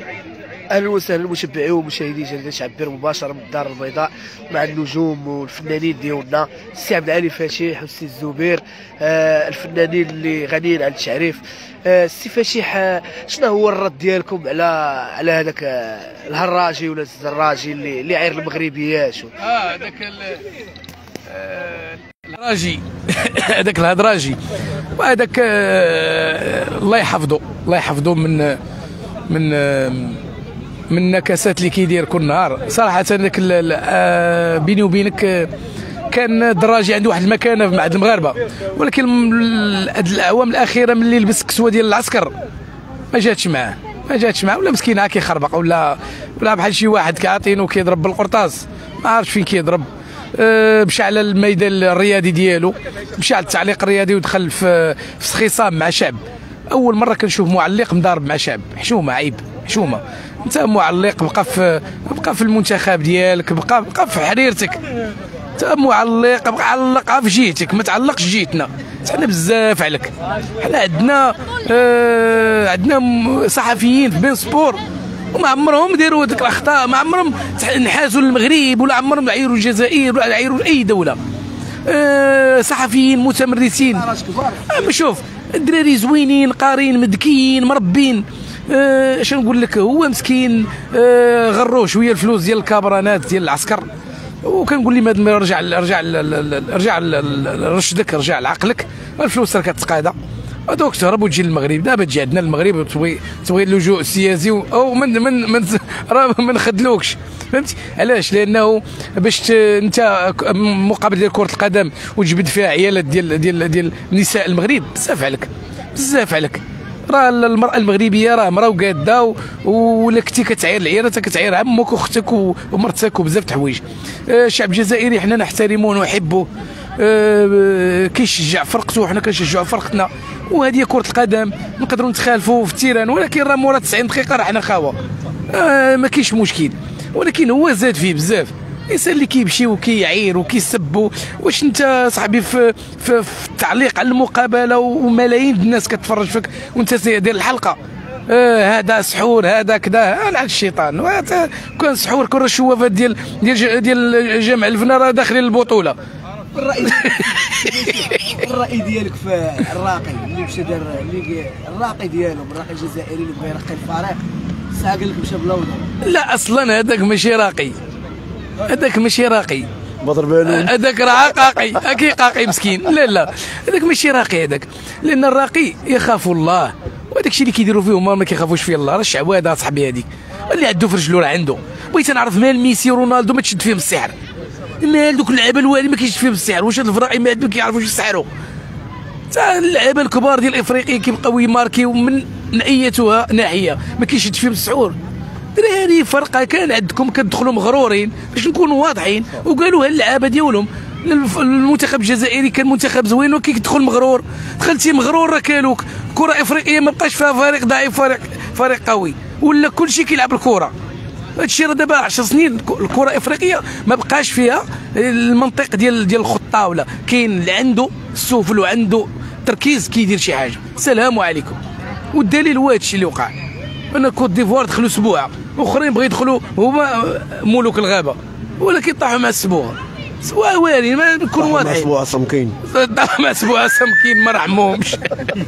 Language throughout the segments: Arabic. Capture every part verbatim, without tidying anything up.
اهلا وسهلا المتابعين ومشاهدي جريده شعبير مباشره من الدار البيضاء مع النجوم والفنانين ديالنا السي عبد العالي فتيح والسي الزبير، آه الفنانين اللي غنيين عن التعريف. آه السي فتيح، آه شنو هو الرد ديالكم على على هذاك آه الهراجي ولا الزراجي اللي اللي عاير المغربيات؟ اه هذاك الهراجي هذاك الهدراجي وهذاك آه الله يحفظه الله يحفظه من من آه من النكسات اللي كيدير كل نهار صراحه. هذاك بيني وبينك كان الدراجي عنده واحد المكانه مع المغاربه، ولكن هاد الاعوام الاخيره ملي لبس كسوه ديال العسكر ما جاتش معاه ما جاتش معاه ولا مسكين هاك كيخربق ولا ولا بحال شي واحد كيعطينو كيضرب بالقرطاس ما عارفش فين كيضرب. أه مشى على الميدان الرياضي ديالو، مشى على التعليق الرياضي ودخل في في خصام مع شعب. اول مره كنشوف معلق مضارب مع شعب، حشومه عيب حشومه. انت معلق بقى في بقى في المنتخب ديالك، بقى بقى في حريرتك. انت معلق بقى علق في جهتك، ما تعلقش جهتنا. حنا بزاف عليك. حنا عندنا آه عندنا صحفيين في بين سبور وما عمرهم داروا ديك الاخطاء، ما عمرهم نحاسوا للمغرب ولا عمرهم عيروا الجزائر ولا عيروا اي دوله. آه صحفيين متمرسين. آه شوف الدراري زوينين قارين مذكيين مربين. اش أه نقول لك، هو مسكين أه غرو شويه الفلوس ديال الكابرانات ديال العسكر، وكنقول لي ما رجع رجع رجع رشدك رجع لعقلك. الفلوس راه كتقادا دوك تهرب وتجي للمغرب. دابا تجي عندنا المغرب وتبغي تبغي اللجوء السياسي او من من من راه ما نخدلوكش، فهمتي علاش؟ لانه باش انت مقابل ديال كره القدم وتجبد فيها عيالات ديال ديال ديال نساء المغرب بزاف عليك بزاف عليك. راه المراه المغربيه راه مراه وقاده، ولا كنتي كتعير العيالات كتعير عمك واختك ومرتك وبزاف د الحوايج. الشعب الجزائري حنا نحترموه ونحبوه، كيشجع فرقته وحنا كنشجعوا فرقتنا، وهذه كره القدم. نقدروا نتخالفوا في التيران، ولكن راه مورا تسعين دقيقه راه حنا خاوه، ما كاينش مشكل. ولكن هو زاد فيه بزاف. الانسان اللي كيمشي وكيعير وكيسب، واش انت صاحبي في, في, في التعليق على المقابله وملايين الناس كتفرج فيك وانت داير الحلقه آه هذا سحور هذا كذا على الشيطان. كان سحور كره الشوافات ديال ديال ديال جامع الفنا راه داخلين البطوله. الراي الراي ديالك في الراقي اللي مشى دار اللي الراقي ديالهم الراقي الجزائري اللي بغى يرقي الفريق ساق لك مشى بلوضه؟ لا اصلا هذاك ماشي راقي، هذاك ماشي راقي، بدر بانون هذاك راه قاقي اكي قاقي مسكين. لا لا هذاك ماشي راقي هذاك، لان الراقي يخاف الله، وهذاك الشيء اللي كيديروا فيه هما ما كيخافوش فيه الله. راه الشعب هذا صاحبي هذيك اللي عنده في رجلو راه عنده. بغيت نعرف مال ميسي ورونالدو ما تشد فيهم السحر، مال دوك اللعابه الوالي ما كيشد فيهم السحر. واش هاد الفراقي ما عندهم كيعرفوش يسحروا؟ تا اللعابه الكبار ديال افريقيا كيبقاو يماركيو من ايتها ناحيه ما كيشد فيهم السحور. دراري فرقه كان عندكم كتدخلوا مغرورين باش نكونوا واضحين، وقالوا اللعابه ديالهم. المنتخب الجزائري كان منتخب زوين وكيدخل مغرور، دخلتي مغرور راه كالوك. كره افريقيه ما بقاش فيها فريق ضعيف فريق فريق قوي، ولا كلشي كيلعب الكره. هادشي راه دابا عشر سنين الكره الافريقيه ما بقاش فيها المنطق ديال ديال الخطه، ولا كاين اللي عنده السفل وعنده تركيز كيدير شي حاجه. السلام عليكم. والدليل هو هادشي اللي وقع. انا كوت ديفوار دخلوا سبوعه، واخرين بغا يدخلوا هما ملوك الغابه، ولكن طاحوا مع السبوع. سوا واري ما نكونوا واضحين. سبوعه سمكين طاحوا مع سبوعه سمكين ما رحمهمش.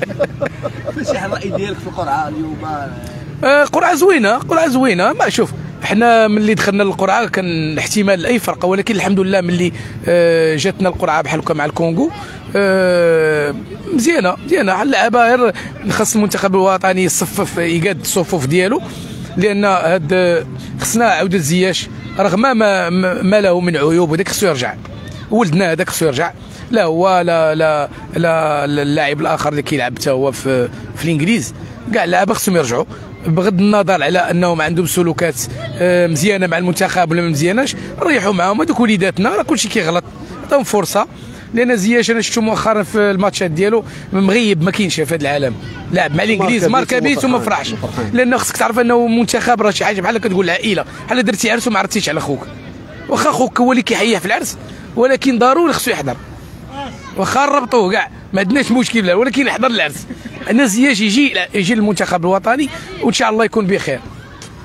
ماشي الراي ديالك في القرعه اليوم؟ آه قرعه زوينه قرعه زوينه. ما شوف حنا ملي دخلنا للقرعه كان احتمال لاي فرقه، ولكن الحمد لله ملي آه جاتنا القرعه بحال هكا مع الكونغو آه مزيانه مزيانه. اللعابه خاص المنتخب الوطني يصفف يقاد الصفوف ديالو، لان هاد خصنا عوده زياش رغم ما ما له من عيوب، وداك خصو يرجع. ولدنا هذاك خصو يرجع، لا هو لا لا لا اللاعب الاخر اللي كيلعب حتى هو في في الانجليز. كاع اللعابه خصهم يرجعوا بغض النظر على انهم عندهم سلوكات مزيانه مع المنتخب ولا ما مزياناش. ريحوا معاهم هذوك وليداتنا، راه كلشي كيغلط، عطاهم فرصه. لان زياش انا شفتو مؤخرا في الماتشات ديالو مغيب ما كاينش في هذا العالم. لعب مع الانجليز ماركا بيت وما فرحش، لان خصك تعرف انه منتخب راه شي حاجه بحال كتقول العائله، بحال درتي عرس وما عرفتيش على خوك. واخا خوك هو اللي كيحييه في العرس، ولكن ضروري خصو يحضر. واخا نربطوه كاع ما عندناش مشكل لا، ولكن يحضر العرس. انا زياش يجي يجي للمنتخب الوطني وان شاء الله يكون بخير.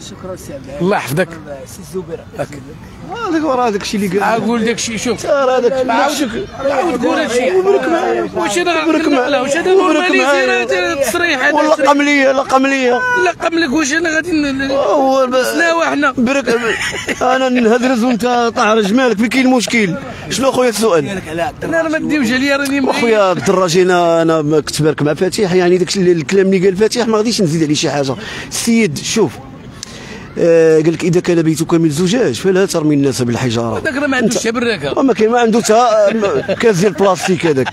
شكرا سي عبد العال. الله يحفظك. سي الزبير. هذاك راه داك الشيء اللي قال. اقول داك الشيء شوف. راه هذاك عاود قول هادشي. واش انا لا واش هذا نورماليزي التصريح ولا قمليه لا قمليه. لا قملك واش انا غادي نسناو حنا. برك انا نهدرز وانت طاهر جمالك فين كاين المشكل؟ شنو خويا السؤال؟ انا ما ديوش عليا راني خويا الدراجي انا انا كنت بارك مع فاتح يعني داك الكلام اللي قال فاتح ما غاديش نزيد عليه شي حاجه. السيد شوف آه قال لك اذا كان بيتك من زجاج فلا ترمي الناس بالحجاره. هذاك راه ما عندوش حتى براكه. وما كاين ما عنده حتى كاس ديال البلاستيك هذاك.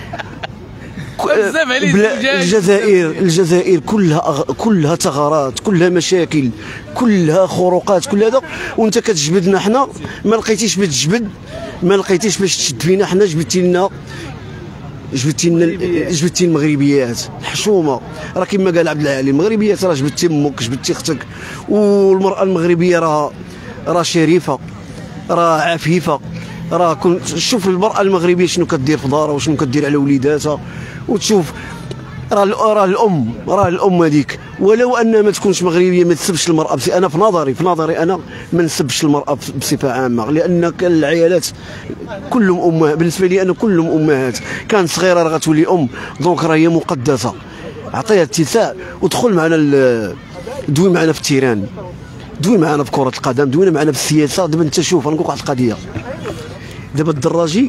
بزاف عليه الجزائر الجزائر كلها أغ... كلها ثغرات كلها مشاكل كلها خروقات كل هذا وانت كتجبدنا حنا ما لقيتيش باش تجبد ما لقيتيش باش تشد فينا حنا جبدتي لنا جبدتي لنا جبدتي المغربيات الحشومه راه كما قال عبد العالي المغربيات راه جبدتي امك جبدتي اختك والمراه المغربيه راه راه شريفه راه عفيفه راه كنت شوف المراه المغربيه شنو كدير في دارها وشنو كدير على وليداتها وتشوف راه راه الام راه الام هذيك ولو انها ما تكونش مغربيه ما تسبش المراه بس انا في نظري في نظري انا ما نسبش المراه بصفه عامه لان العيالات كلهم امهات بالنسبه لي انا كلهم امهات كانت صغيره راه غتولي ام دونك راه هي مقدسه عطيها اتساع ودخل معنا دوي معنا في التيران دوي معنا في كره القدم دوينا معنا في السياسه دابا انت شوف نقول واحد القضيه دابا الدراجي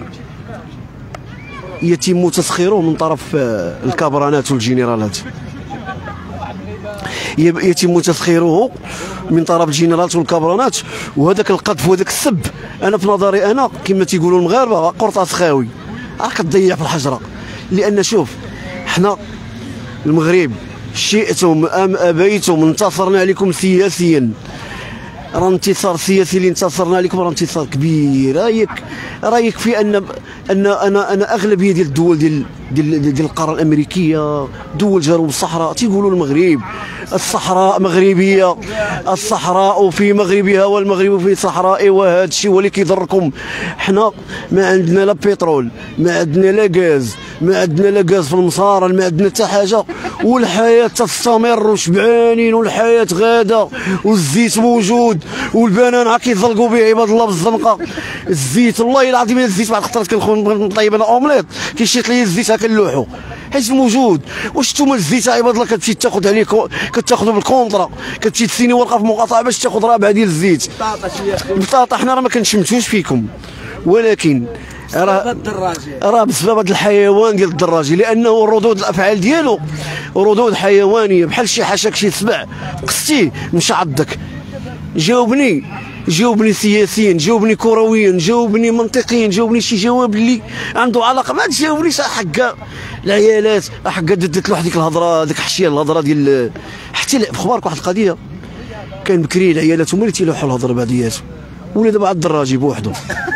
يتم تسخيره من طرف الكابرانات والجنرالات يتم تسخيره من طرف الجنرالات والكابرانات وهذاك القذف وهذاك السب انا في نظري انا كما تيقولوا المغاربه قرطاس خاوي راه كتضيع في الحجره لان شوف حنا المغرب شئتم ام ابيتم انتصرنا عليكم سياسيا راه انتصار سياسي اللي انتصرنا عليكم راه انتصار كبير رايك راه يكفي ان ان انا انا اغلبيه ديال الدول ديال ديال ديال القاره الامريكيه دول جنوب الصحراء تيقولوا المغرب الصحراء مغربيه الصحراء في مغربها والمغرب في صحرائه وهذا الشيء هو اللي كيضركم حنا ما عندنا لا بترول ما عندنا لا غاز ما عندنا لا غاز في المصارى ما عندنا حتى حاجه والحياه تستمر وشبعانين والحياه غاده والزيت موجود والبنان عا كيزلقوا به عباد الله بالزنقه الزيت والله العظيم الزيت بعض الخطرات كنكون طيب انا اومليط كيشيط لي الزيت هكا نلوحو حيت موجود واش نتوما الزيت عباد الله كتمشي تاخذ عليه كتاخذوا بالكونطرا كتمشي تسيني ورقه في مقاطعه باش تاخذ رابعه ديال الزيت بطاطا حنا راه ما كنشمتوش فيكم ولكن راه راه بسبب هذا الحيوان ديال الدراجي لانه ردود الافعال ديالو ردود حيوانيه بحال شي حاشاك شي سبع قصتيه مشى عضك جاوبني جاوبني سياسيا جاوبني كرويا جاوبني منطقيا جاوبني شي جواب اللي عنده علاقه ما تجاوبنيش حقا العيالات حقا ددت له هذيك الهضره ديك حشيه الهضره ديال حتى في اخبارك واحد القضيه كان بكري العيالات هما اللي تيلوحوا الهضره بعضياتهم ولا دابا عاد الدراجي بوحدو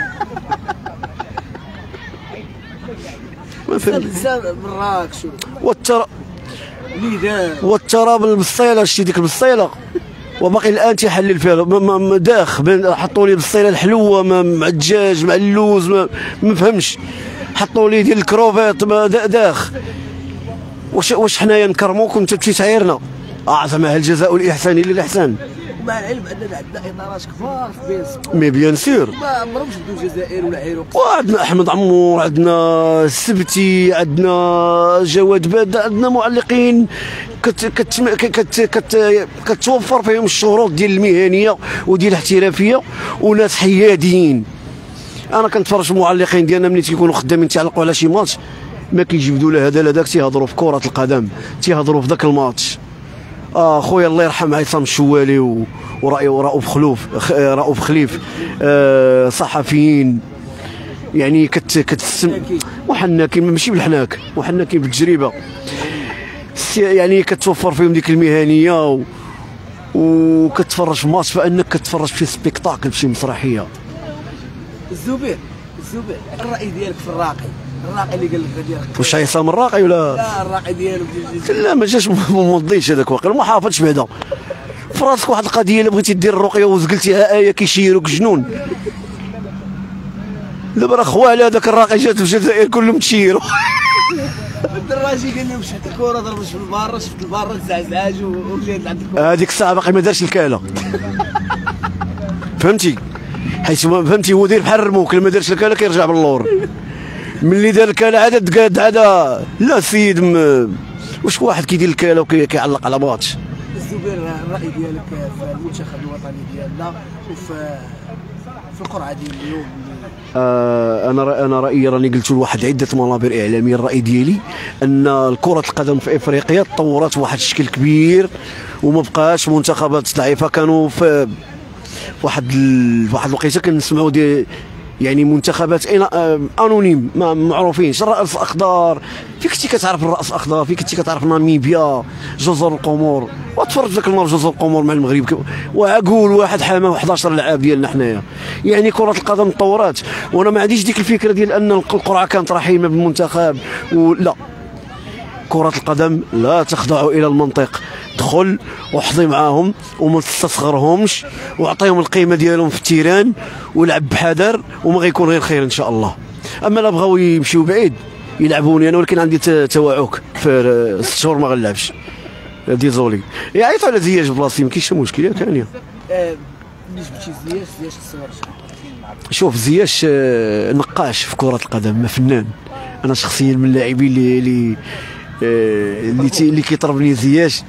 ما فهمت مراكش والترا والتراب بالصيله شتي ديك البصيله وباقي الان تيحلل فيها داخ حطوا لي بالصيله الحلوه مع الدجاج مع اللوز ما, ما فهمش حطوا لي ديال الكروفيت داخ واش واش حنايا نكرموك وانت تمشي تعايرنا اه زعما هل جزاء الاحسان الا الاحسان مع العلم اننا عندنا اطارات كبار في بيرسك مي بيان سور ما عمرهم شدوا الجزائر ولا عيروا وعندنا احمد عمور عندنا السبتي عندنا جواد باد عندنا معلقين كت كت كت كت كتوفر فيهم الشروط ديال المهنيه وديال الاحترافيه وناس حياديين انا كنتفرج المعلقين ديالنا ملي تيكونوا خدامين تيعلقوا على شي ماتش ما كيجبدوا لا هذا لا داك تيهضروا في كره القدم تيهضروا في ذاك الماتش اه خويا الله يرحم عصام الشوالي و... ورأي ورؤوف خلوف رؤوف خليف آه صحفيين يعني كت كتسم وحناكين ماشي بالحناك وحناكين بالتجربه يعني كتوفر فيهم ديك المهنيه و... وكتفرج في ماتش فانك كتفرج في سبيكتاكل في شي مسرحيه. الزبير الزبير الراي ديالك في الراقي الراقي اللي قال لك غادي واش عصام الراقي ولا لا الراقي ديالو لا ما جاش ما موضيش هذاك واقيلا ما حافظش بعدا في راسك واحد القضيه الا بغيتي دير الرقيه وزقلتيها ايه كيشيروك جنون دابا راه خوالي هذاك الراقي جات في الجزائر كلهم تشيروا الدراجي قال لي مشات الكره ضربت في البار، شفت البار تزعزعاج وجات لعند الكره. هذيك الساعه باقي ما دارش الكاله. فهمتي؟ حيت فهمتي هو داير بحال الرموك، لما دارش الكاله كيرجع باللور. ملي دار الكاله عاد تقاد عاد لا السيد واش واحد كيدير الكاله وكيعلق على ماتش. الزبير الراي ديالك في المنتخب الوطني ديالنا وفي في القرعه ديال اليوم؟ آه انا انا رايي راني قلت لواحد عده منابر اعلاميه، الراي ديالي ان كره القدم في افريقيا تطورت بواحد الشكل كبير وما بقاش منتخبات ضعيفه. كانوا في واحد ال... واحد الوقيته كنسمعوا دي يعني منتخبات انونيم ما معروفينش، الراس الاخضر فين كنتي كتعرف الراس الاخضر، فين كنتي كتعرف ناميبيا، جزر القمر، وتفرج ذاك النهار جزر القمر مع المغرب وعقول واحد حامه واحد عشر لعاب ديالنا حنايا. يعني كره القدم تطورات، وانا ما عنديش ديك الفكره ديال ان القرعه كانت رحيمه بالمنتخب ولا. كره القدم لا تخضع الى المنطق، دخل وحظي معاهم وما تستصغرهمش واعطيهم القيمه ديالهم في التيران ولعب بحذر وما غيكون غير خير ان شاء الله. اما لا بغاو يمشيو بعيد يلعبوني انا، ولكن عندي توعك في ست شهور ما غنلعبش. ديزولي يعيطوا على زياش بلاصتي ما كاينش مشكل يا كانيه. بالنسبه لزياش، زياش الصور شوف زياش نقاش في كره القدم ما فنان. انا شخصيا من اللاعبين اللي اللي اللي, اللي كيطربني زياش.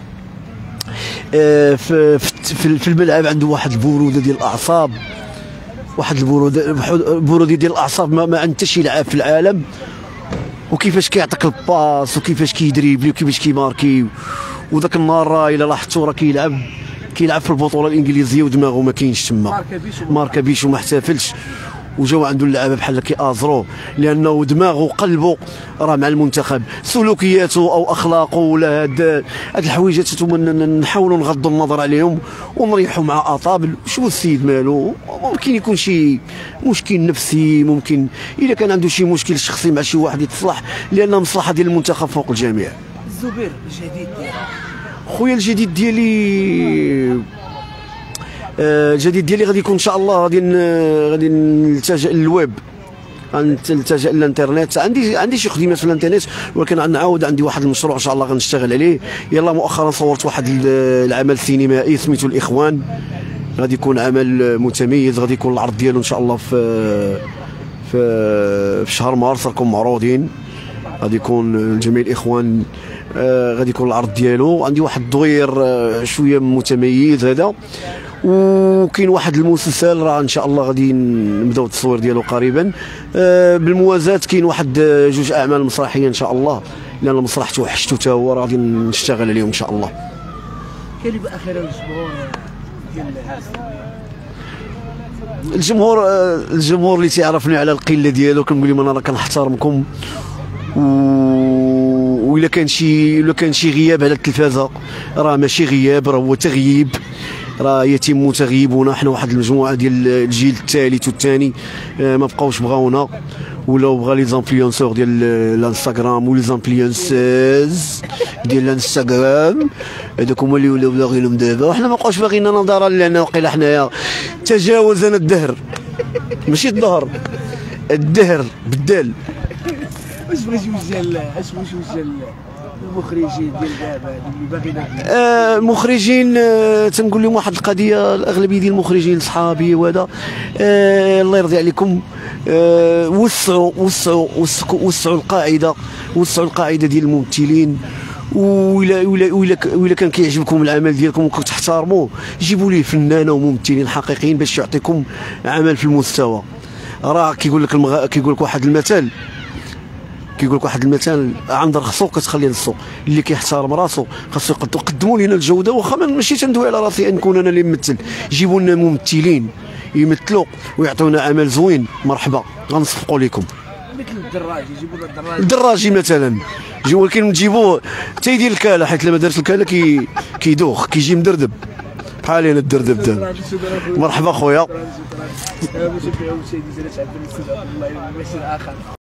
في في الملعب عنده واحد البروده ديال الاعصاب، واحد البروده البروده ديال الاعصاب ما, ما عند حتى شي لاعب في العالم. وكيفاش كيعطيك الباس وكيفاش كيدريبلي وكيفاش كيماركي. وذاك النهار راه الا لاحظتوا راه كيلعب كيلعب في البطوله الانجليزيه ودماغه ما كاينش تما، ماركا بيشو ما احتفلش. وجاو عنده اللعابه بحال كي ازرو لانه دماغه وقلبه راه مع المنتخب. سلوكياته او اخلاقه ولا هاد هاد الحويجات نحاولوا نغضوا النظر عليهم ونريحوا مع اطابل. شو السيد مالو؟ ممكن يكون شي مشكل نفسي، ممكن اذا كان عنده شي مشكل شخصي مع شي واحد يتصلح، لان المصلحه ديال المنتخب فوق الجميع. الزبير الجديد ديالك خويا؟ الجديد ديالي الجديد ديالي غادي يكون ان شاء الله غادي غادي نلتجئ للويب، غنلتجئ للانترنت. عندي عندي شي خدمات في الانترنت، ولكن غنعاود عندي واحد المشروع ان شاء الله غنشتغل عليه. يلا مؤخرا صورت واحد العمل سينمائي سميتو الاخوان، غادي يكون عمل متميز، غادي يكون العرض ديالو ان شاء الله في في في شهر مارس راكم معروضين. غادي يكون جميع الاخوان آه غادي يكون العرض ديالو. عندي واحد الدوير آه شويه متميز هذا، وكاين واحد المسلسل راه ان شاء الله غادي نبداو التصوير ديالو قريبا. آه بالموازاه كاين واحد جوج اعمال مسرحيه ان شاء الله، لان المسرح توحشتو حتى هو راه غادي نشتغل عليهم ان شاء الله. كلمه اخيره للجمهور ديال الجمهور آه الجمهور اللي تيعرفني على القله ديالو كنقول لهم انا راه كنحترمكم، و وإلا كان شي الا كان شي غياب على التلفازه راه ماشي غياب، راه هو تغييب، راه يتم تغييبنا. حنا واحد المجموعه ديال الجيل الثالث والثاني ما بقاوش بغاونا، ولاو بغا لي زانفلونسور ديال الانستغرام ولي زانفلونسوز ديال الانستغرام، هذوك هما اللي ولاو باغينهم دابا. وحنا ما بقاوش باغينا نظرا لان وقيلا حنايا تجاوزنا الدهر، ماشي الظهر، الدهر بالدال. واش بغيتي توجه اش بغيتي توجه المخرجين ديال دابا اللي باغيين آه المخرجين آه تنقول لهم واحد القضيه، الاغلبيه ديال المخرجين صحابي وهذا آه الله يرضي عليكم آه وسعوا وسعوا وسعوا القاعده وسعوا القاعده ديال الممثلين. وإلا وإلا وإلا وإلا كان كيعجبكم العمل ديالكم وكتحترموه جيبوا ليه فنانه وممثلين حقيقيين باش يعطيكم عمل في المستوى. راه كيقول لك المغ... كيقول لك واحد المثل كيقول لك واحد المثال عند رخصو كتخلي نصو، اللي كيحترم راسو خاصو يقدموا لنا الجوده. واخا ماشي تندوي على راسي نكون انا اللي نمثل، جيبوا لنا ممثلين يمثلوا ويعطيونا عمل زوين، مرحبا غنصفقوا لكم. مثل الدراجي جيبوا لنا الدراجي الدراجي مثلا جيبوا، ولكن نجيبوه حتى يدير الكاله، حيت لما دارش الكاله كي كيدوخ كيجي مدردب بحال انا الدردب دابا. مرحبا خويا. متابعي ومشاهدي جلالة عبد الله اخر.